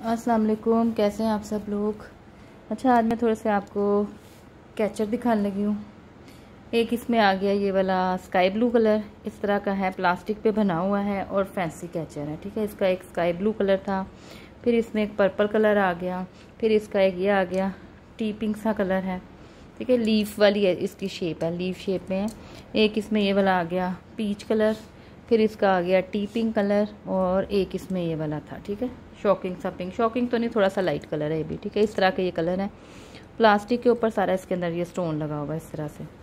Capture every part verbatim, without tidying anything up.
अस्सलाम वालेकुम, कैसे हैं आप सब लोग। अच्छा, आज मैं थोड़े से आपको कैचर दिखाने लगी हूँ। एक इसमें आ गया ये वाला स्काई ब्लू कलर, इस तरह का है, प्लास्टिक पे बना हुआ है और फैंसी कैचर है। ठीक है, इसका एक स्काई ब्लू कलर था, फिर इसमें एक पर्पल कलर आ गया, फिर इसका एक ये आ गया टी पिंक सा कलर है। ठीक है, लीफ वाली है, इसकी शेप है, लीफ शेप में है। एक इसमें ये वाला आ गया पीच कलर, फिर इसका आ गया टी पिंक कलर, और एक इसमें ये वाला था। ठीक है, शॉकिंग सा पिंक, शॉकिंग तो नहीं, थोड़ा सा लाइट कलर है ये भी। ठीक है, इस तरह के ये कलर है। प्लास्टिक के ऊपर सारा इसके अंदर ये स्टोन लगा हुआ है इस तरह से।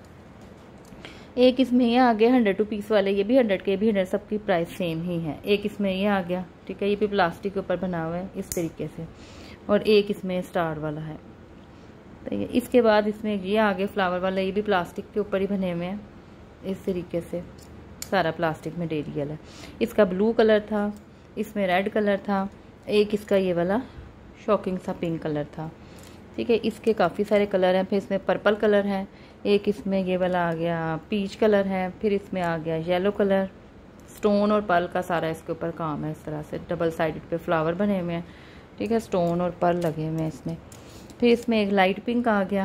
एक इसमें ये आ गया हंड्रेड रुपीज़ वाले, ये भी हंड्रेड के भी हंड्रेड, सबकी प्राइस सेम ही है। एक इसमें ये आ गया, ठीक है, ये भी प्लास्टिक के ऊपर बना हुआ है इस तरीके से, और एक इसमें स्टार वाला है। तो ये इसके बाद इसमें ये आ गया फ्लावर वाला, ये भी प्लास्टिक के ऊपर ही बने हुए हैं इस तरीके से, सारा प्लास्टिक मटेरियल है। इसका ब्लू कलर था, इसमें रेड कलर था, एक इसका ये वाला शॉकिंग सा पिंक कलर था। ठीक है, इसके काफ़ी सारे कलर हैं। फिर इसमें पर्पल कलर है, एक इसमें ये वाला आ गया पीच कलर है, फिर इसमें आ गया येलो कलर। स्टोन और पर्ल का सारा इसके ऊपर काम है, इस तरह से डबल साइडेड पे फ्लावर बने हुए हैं। ठीक है, स्टोन और पर्ल लगे हुए हैं इसमें। फिर इसमें एक लाइट पिंक आ गया,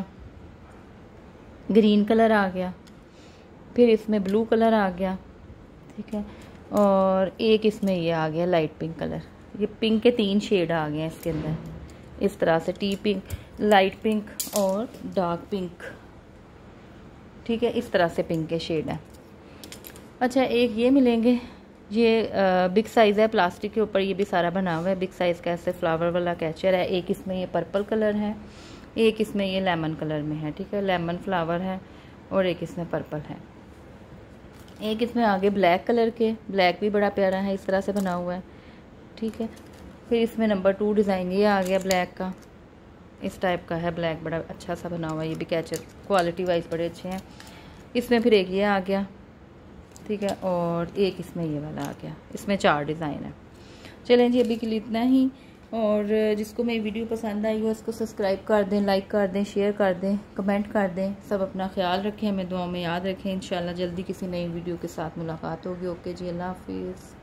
ग्रीन कलर आ गया, फिर इसमें ब्लू कलर आ गया। ठीक है, और एक इसमें ये आ गया लाइट पिंक कलर। ये पिंक के तीन शेड आ गए हैं इसके अंदर इस तरह से, टी पिंक, लाइट पिंक और डार्क पिंक। ठीक है, इस तरह से पिंक के शेड हैं। अच्छा, एक ये मिलेंगे, ये बिग साइज़ है, प्लास्टिक के ऊपर ये भी सारा बना हुआ है, बिग साइज़ का ऐसे फ्लावर वाला कैचर है। एक इसमें ये पर्पल कलर है, एक इसमें ये लेमन कलर में है। ठीक है, लेमन फ्लावर है, और एक इसमें पर्पल है। एक इसमें आगे ब्लैक कलर के, ब्लैक भी बड़ा प्यारा है, इस तरह से बना हुआ है। ठीक है, फिर इसमें नंबर टू डिज़ाइन ये आ गया ब्लैक का, इस टाइप का है, ब्लैक बड़ा अच्छा सा बना हुआ है। ये भी कैचर क्वालिटी वाइज बड़े अच्छे हैं। इसमें फिर एक ये आ गया, ठीक है, और एक इसमें ये वाला आ गया। इसमें चार डिज़ाइन है। चलें जी, अभी के लिए इतना ही। और जिसको मेरी वीडियो पसंद आई हो उसको सब्सक्राइब कर दें, लाइक कर दें, शेयर कर दें, कमेंट कर दें। सब अपना ख्याल रखें, हमें दुआ में याद रखें। इंशाल्लाह जल्दी किसी नई वीडियो के साथ मुलाकात होगी। ओके जी, अल्लाह हाफिज़।